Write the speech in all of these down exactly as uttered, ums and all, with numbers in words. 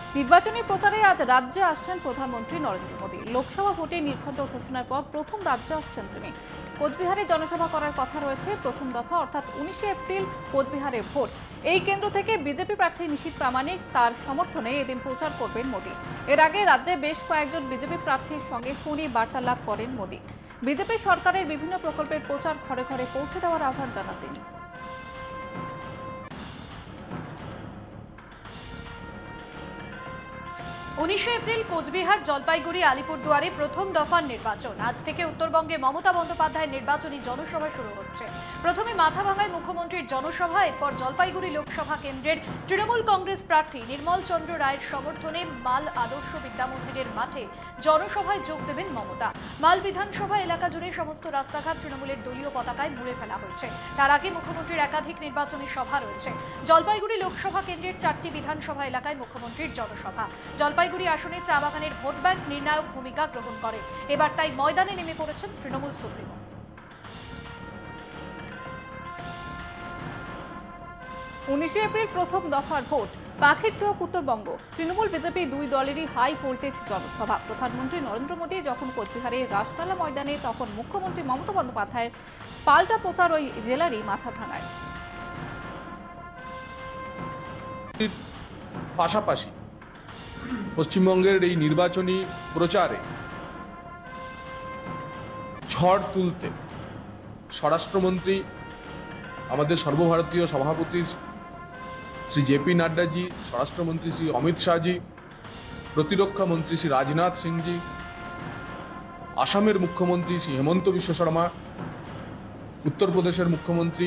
নির্বাচনী প্রচারে আজ রাজ্যে আসছেন প্রধানমন্ত্রী নরেন্দ্র মোদী। লোকসভা ভোটে নির্ঘণ্ট ঘোষণার পর প্রথম রাজ্যে আসছেন তিনি। কোচবিহারে জনসভা করার কথা রয়েছে প্রথম দফা, অর্থাৎ উনিশে এপ্রিল কোচবিহারে ভোট। এই কেন্দ্র থেকে বিজেপি প্রার্থী নিশীথ প্রামাণিক তার সমর্থনে এদিন প্রচার করবেন মোদী। এর আগে রাজ্যে বেশ কয়েকজন বিজেপি প্রার্থীর সঙ্গে ফোনে বার্তালাপ করেন মোদী। বিজেপি সরকারের বিভিন্ন প্রকল্পের প্রচার ঘরে ঘরে পৌঁছে দেওয়ার আহ্বান জানান তিনি। উনিশে এপ্রিল কোচবিহার, জলপাইগুড়ি, আলিপুরদুয়ারে প্রথম দফার নির্বাচন। আজ থেকে উত্তরবঙ্গে মমতা বন্দ্যোপাধ্যায়ের নির্বাচনী জনসভা শুরু হচ্ছে। প্রথমে মাথাভাঙায় মুখ্যমন্ত্রীর জনসভা, এরপর জলপাইগুড়ি লোকসভা কেন্দ্রের তৃণমূল কংগ্রেস প্রার্থী নির্মল চন্দ্র রায়ের সমর্থনে মাল আদর্শ বিদ্যামন্দিরের মাঠে জনসভায় যোগ দেবেন মমতা। মাল বিধানসভা এলাকা জুড়ে সমস্ত রাস্তাঘাট তৃণমূলের দলীয় পতাকায় মুড়ে ফেলা হয়েছে। তার আগে মুখ্যমন্ত্রীর একাধিক নির্বাচনী সভা রয়েছে। জলপাইগুড়ি লোকসভা কেন্দ্রের চারটি বিধানসভা এলাকায় মুখ্যমন্ত্রীর জনসভা। জলপাইগুড়ি আসনে চা বাগানের ভোট ব্যাংক নির্ণায়ক ভূমিকা গ্রহণ করে। এবার তাই ময়দানে নেমে পড়েছেন তৃণমূল সুপ্রিমো। উনিশে এপ্রিল প্রথম দফার ভোট। পাখির চোখ উত্তরবঙ্গ। তৃণমূল বিজেপি দুই দলেরই হাই ভোল্টেজ জনসভা। প্রধানমন্ত্রী নরেন্দ্র মোদী যখন কোচবিহারে রাসমেলা ময়দানে, তখন মুখ্যমন্ত্রী মমতা বন্দ্যোপাধ্যায়ের পাল্টা প্রচার ওই জেলারই মাথাভাঙায়। পাশাপাশি পশ্চিমবঙ্গের এই নির্বাচনী প্রচারে ঝড় তুলতে স্বরাষ্ট্রমন্ত্রী, আমাদের সর্বভারতীয় সভাপতি শ্রী জেপি নাড্ডাজি, স্বরাষ্ট্রমন্ত্রী শ্রী অমিত শাহজি, প্রতিরক্ষা মন্ত্রী শ্রী রাজনাথ সিংজি, আসামের মুখ্যমন্ত্রী শ্রী হেমন্ত বিশ্ব শর্মা, উত্তরপ্রদেশের মুখ্যমন্ত্রী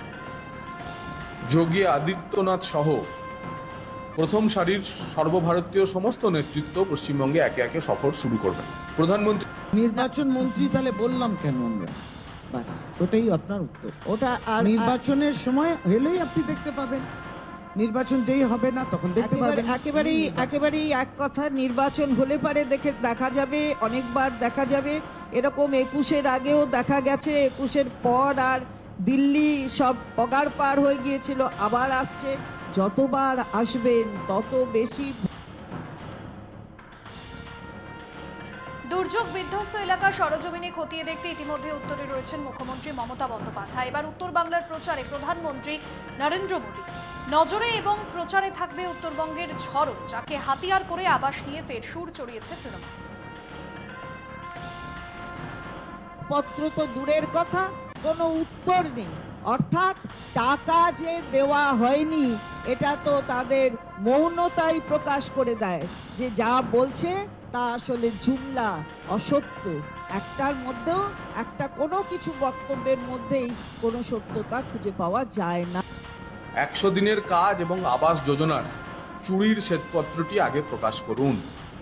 যোগী আদিত্যনাথ সহ প্রথম সারির সর্বভারতীয় সমস্ত নেতৃত্ব পশ্চিমবঙ্গে একে একে সফর শুরু করবেন। প্রধানমন্ত্রী নির্বাচন মন্ত্রী তাহলে বললাম কেন আমরা? বাস ওটাই আপনার উত্তর। ওটা আর নির্বাচনের সময় হলেই আপনি দেখতে পাবেন, নির্বাচন যেই হবে না তখন দেখতে পাবেন। একেবারেই একেবারেই এক কথা, নির্বাচন হলে পারে দেখে দেখা যাবে, অনেকবার দেখা যাবে। এরকম একুশের আগেও দেখা গেছে, একুশের পর আর দিল্লি সব পগার পার হয়ে গিয়েছিল, আবার আসছে। যতবার আসবেন তত বেশি। দুর্যোগ বিধ্বস্ত এলাকা সরজমিনে খতিয়ে দেখতে ইতিমধ্যে উত্তরে রয়েছেন মুখ্যমন্ত্রী মমতা বন্দ্যোপাধ্যায়। এবার উত্তর বাংলার প্রচারে প্রধানমন্ত্রী নরেন্দ্র মোদী নজরে এবং প্রচারে থাকবে উত্তরবঙ্গের ঝড়, যাকে হাতিয়ার করে আবাস নিয়ে ফের সুর চড়িয়েছে তৃণমূল। পত্র তো দূরের কথা, কোনো উত্তর নেই। অর্থাৎ টাকা যে দেওয়া হয়নি, এটা তো তাদের মৌনতাই প্রকাশ করে দেয় যে যা বলছে তা আসলে জুমলা, অসত্য। একটার মধ্যেও একটা কোনো কিছু বক্তব্যের মধ্যেই কোনো সত্যতা খুঁজে পাওয়া যায় না। একশো দিনের কাজ এবং আবাস যোজনার চুরির শ্বেতপত্রটি আগে প্রকাশ করুন।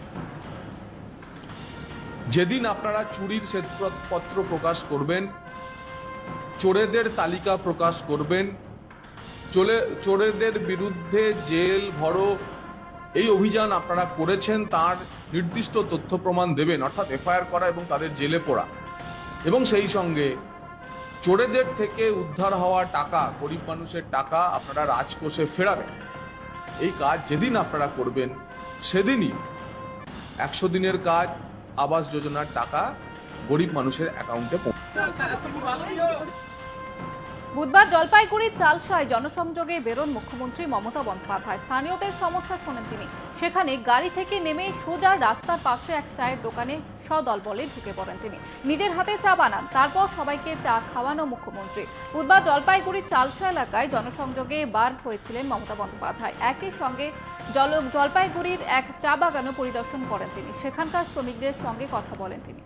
যেদিন আপনারা চুরির শ্বেতপত্র প্রকাশ করবেন, চোরেদের তালিকা প্রকাশ করবেন, চলে চোরেদের বিরুদ্ধে জেল ভরো এই অভিযান আপনারা করেছেন তার নির্দিষ্ট তথ্য প্রমাণ দেবেন, অর্থাৎ এফআইআর করা এবং তাদের জেলে পড়া, এবং সেই সঙ্গে চোরেদের থেকে উদ্ধার হওয়া টাকা, গরিব মানুষের টাকা আপনারা রাজকোষে ফেরাবেন। এই কাজ যেদিন আপনারা করবেন সেদিনই একশো দিনের কাজ, আবাস যোজনার টাকা গরিব মানুষের অ্যাকাউন্টে পৌঁছাবে। বুধবার জলপাইগুড়ির চালসায় জনসংযোগে বেরোন মুখ্যমন্ত্রী মমতা বন্দ্যোপাধ্যায়। স্থানীয়দের সমস্যা শোনেন তিনি। সেখানে গাড়ি থেকে নেমে সোজা রাস্তার পাশে এক চায়ের দোকানে সদল বলে ঢুকে পড়েন তিনি। নিজের হাতে চা বানান, তারপর সবাইকে চা খাওয়ানো মুখ্যমন্ত্রী। বুধবার জলপাইগুড়ির চালসা এলাকায় জনসংযোগে বার হয়েছিলেন মমতা বন্দ্যোপাধ্যায়। একই সঙ্গে জল জলপাইগুড়ির এক চা বাগানও পরিদর্শন করেন তিনি। সেখানকার শ্রমিকদের সঙ্গে কথা বলেন তিনি।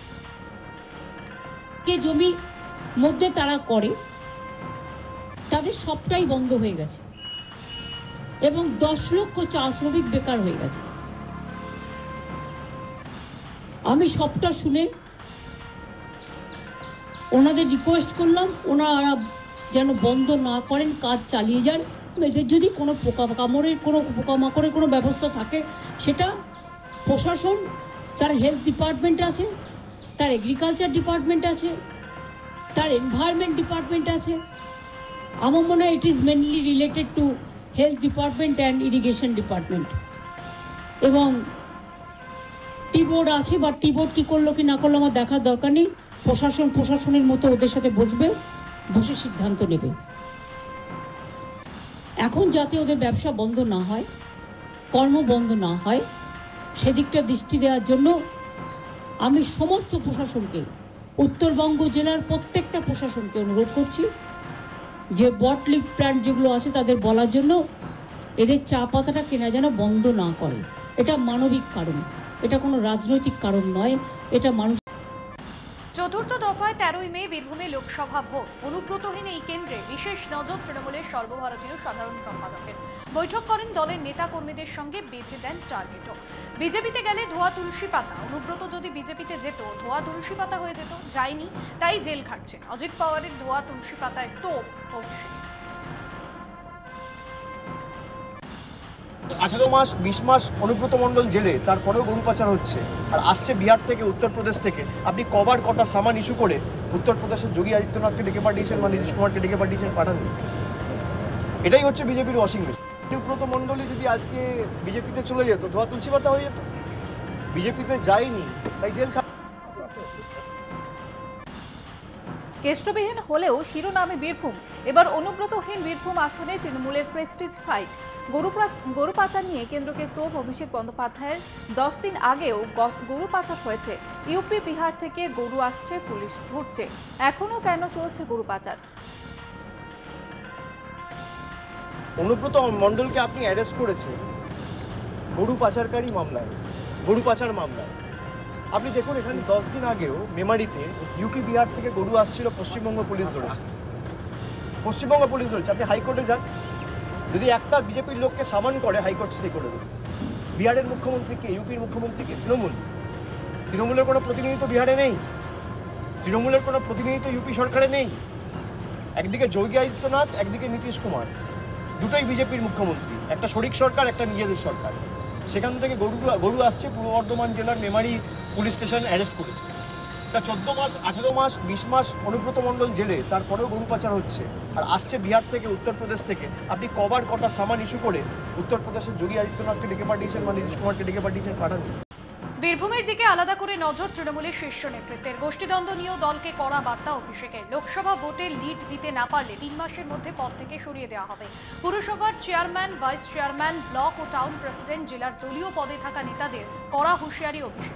কে জমি মধ্যে তারা করে, তাদের সবটাই বন্ধ হয়ে গেছে এবং দশ লক্ষ চা শ্রমিক বেকার হয়ে গেছে। আমি সবটা শুনে ওনাদের রিকোয়েস্ট করলাম ওনারা যেন বন্ধ না করেন, কাজ চালিয়ে যান। এদের যদি কোনো পোকামাকড়ের কোনো পোকামাকড়ের কোনো ব্যবস্থা থাকে, সেটা প্রশাসন, তার হেলথ ডিপার্টমেন্ট আছে, তার এগ্রিকালচার ডিপার্টমেন্ট আছে, তার এনভায়রনমেন্ট ডিপার্টমেন্ট আছে। আমার মনে হয় it is mainly related to health department and irrigation department. এবং টি বোর্ড আছে বা টি বোর্ড কী করলো কি না করলো আমার দেখার দরকার নেই। প্রশাসন প্রশাসনের মতো ওদের সাথে বসবে, বসে সিদ্ধান্ত নেবে। এখন যাতে ওদের ব্যবসা বন্ধ না হয়, কর্ম বন্ধ না হয়, সেদিকটা দৃষ্টি দেওয়ার জন্য আমি সমস্ত প্রশাসনকে, উত্তরবঙ্গ জেলার প্রত্যেকটা প্রশাসনকে অনুরোধ করছি যে বটলি প্ল্যান্ট যেগুলো আছে তাদের বলার জন্য এদের চা পাতাটা কেনা যেন বন্ধ না করে। এটা মানবিক কারণ, এটা কোনো রাজনৈতিক কারণ নয়, এটা মানুষ। চতুর্থ দফায় তেরোই মে বীরভূমে লোকসভা ভোট। অনুব্রতহীন এই কেন্দ্রে বিশেষ নজর তৃণমূলের সর্বভারতীয় সাধারণ সম্পাদকের। বৈঠক করেন দলের নেতা কর্মীদের সঙ্গে, বেঁধে দেন টার্গেটও। বিজেপিতে গেলে ধোয়া তুলসী পাতা, অনুব্রত যদি বিজেপিতে যেত ধোয়া তুলসী পাতা হয়ে যেত। যায়নি, তাই জেল খাটছেন। অজিত পাওয়ারের ধোয়া তুলসী পাতায় তোপ অভিষেক। আঠারো মাস বিশ মাস অনুব্রত মণ্ডল জেলে, তারপরেও গরু পাচার হচ্ছে। আর আসছে বিহার থেকে, উত্তরপ্রদেশ থেকে। আপনি কবার কটা সামান ইস্যু করে উত্তরপ্রদেশের যোগী আদিত্যনাথকে ডেকে পাঠিয়েছেন বা নীতিশ কুমারকে ডেকে পাঠিয়েছেন, পাঠাননি। এটাই হচ্ছে বিজেপির ওয়াশিং মেশিন। অনুব্রত মণ্ডলী যদি আজকে বিজেপিতে চলে যেত, ধোয়া তুলসী পাতা হয়ে যেত। বিজেপিতে যায়নি, তাই জেল। কেষ্টবিহীন হলেও শিরোনামে বীরভূম। এবার অনুব্রতহীন বীরভূম আসনে তৃণমূলের প্রেস্টিজ ফাইট। গরু গরু পাচার নিয়ে কেন্দ্রকে তোপ অভিষেক বন্দ্যোপাধ্যায়ের। দশ দিন আগেও গরু পাচার হয়েছে। ইউপি বিহার থেকে গরু আসছে, পুলিশ ধরছে। এখনো কেন চলছে গরু পাচার? অনুব্রত মণ্ডলকে আপনি অ্যারেস্ট করেছেন গরু পাচারকারী মামলায়, গরু পাচার মামলায়। আপনি দেখুন, এখানে দশ দিন আগেও মেমারিতে ইউপি বিহার থেকে গরু আসছিল, পশ্চিমবঙ্গ পুলিশ ধরেছে। পশ্চিমবঙ্গ পুলিশ ধরেছে। আপনি হাইকোর্টে যান, যদি একটা বিজেপির লোককে সামান করে হাইকোর্ট স্টে করে দেবে। বিহারের মুখ্যমন্ত্রীকে, ইউপির মুখ্যমন্ত্রীকে, তৃণমূল তৃণমূলের কোনো প্রতিনিধিত্ব বিহারে নেই, তৃণমূলের কোনো প্রতিনিধিত্ব ইউপি সরকারে নেই। একদিকে যোগী আদিত্যনাথ, একদিকে নীতিশ কুমার, দুটোই বিজেপির মুখ্যমন্ত্রী। একটা শরিক সরকার, একটা নিজেদের সরকার। সেখান থেকে গরু গরু আসছে, পূর্ব বর্ধমান জেলার মেমারি পুলিশ স্টেশন অ্যারেস্ট করেছে। তা চোদ্দ মাস আঠেরো মাস বিশ মাস অনুব্রত মণ্ডল জেলে, তারপরেও গরু পাচার হচ্ছে। আর আসছে বিহার থেকে, উত্তরপ্রদেশ থেকে। আপনি কবার কটা সামান ইস্যু করে উত্তরপ্রদেশের যোগী আদিত্যনাথকে ডেকে পাঠিয়েছেন বা নীতিশ কুমারকে ডেকে পাঠিয়েছেন, পাঠাননি। বীরভূমের দিকে আলাদা করে নজর তৃণমূলের শীর্ষ নেতৃত্বের। গোষ্ঠীদ্বন্দ্ব নিয়েও দলকে কড়া বার্তা অভিষেকের। লোকসভা ভোটে লিড দিতে না পারলে তিন মাসের মধ্যে পদ থেকে সরিয়ে দেওয়া হবে। পুরসভার চেয়ারম্যান, ভাইস চেয়ারম্যান, ব্লক ও টাউন প্রেসিডেন্ট, জেলার দলীয় পদে থাকা নেতাদের কড়া হুঁশিয়ারি অভিষেক।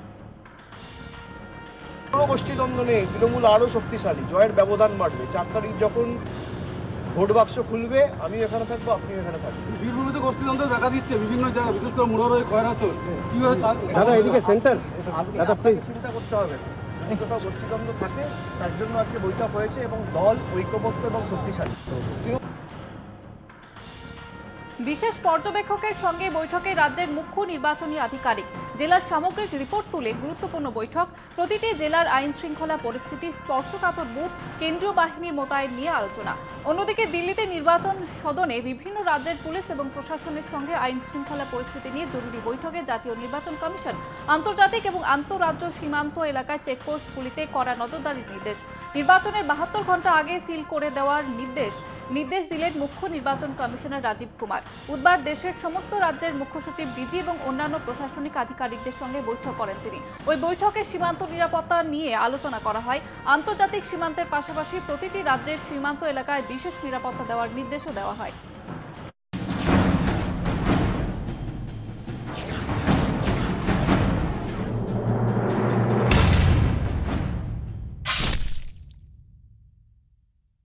কোনো গোষ্ঠীদ্বন্দ্ব নেই, তৃণমূল আরও শক্তিশালী, জয়ের ব্যবধান বাড়বে। চার তারিখ যখন ভোট বাক্স খুলবে, আমি এখানে থাকবো, আপনি এখানে থাকবেন। বীরভূমে তো গোষ্ঠীদ্বন্দ্ব দেখা দিচ্ছে বিভিন্ন জায়গায়, বিশেষ করে মুরারই, খয়রাসোল। কিভাবে দাদা এদিকে সেন্টার, দাদা প্লিজ চিন্তা করতে হবে না। যদি কোথাও গোষ্ঠীদ্বন্দ্ব থাকে, তার জন্য আজকে বৈঠক হয়েছে এবং দল ঐক্যবদ্ধ এবং শক্তিশালী। বিশেষ পর্যবেক্ষকের সঙ্গে বৈঠকে রাজ্যের মুখ্য নির্বাচনী আধিকারিক। জেলার সামগ্রিক রিপোর্ট তুলে গুরুত্বপূর্ণ বৈঠক। প্রতিটি জেলার আইন শৃঙ্খলা পরিস্থিতি, স্পর্শকাতর বুথ, কেন্দ্রীয় বাহিনীর মোতায়েন নিয়ে আলোচনা। অন্যদিকে দিল্লিতে নির্বাচন সদনে বিভিন্ন রাজ্যের পুলিশ এবং প্রশাসনের সঙ্গে আইন শৃঙ্খলা পরিস্থিতি নিয়ে জরুরি বৈঠকে জাতীয় নির্বাচন কমিশন আন্তর্জাতিক এবং আন্তঃরাজ্য সীমান্ত এলাকায় চেকপোস্টগুলিতে কড়া নজরদারির নির্দেশ। নির্বাচনের বাহাত্তর ঘন্টা আগে সিল করে দেওয়ার নির্দেশ নির্দেশ দিলেন মুখ্য নির্বাচন কমিশনার রাজীব কুমার। বুধবার দেশের সমস্ত রাজ্যের মুখ্য সচিব, ডিজি এবং অন্যান্য প্রশাসনিক আধিকারিকদের সঙ্গে বৈঠক করেন তিনি। ওই বৈঠকে সীমান্ত নিরাপত্তা নিয়ে আলোচনা করা হয়। আন্তর্জাতিক সীমান্তের পাশাপাশি প্রতিটি রাজ্যের সীমান্ত এলাকায় বিশেষ নিরাপত্তা দেওয়ার নির্দেশও দেওয়া হয়।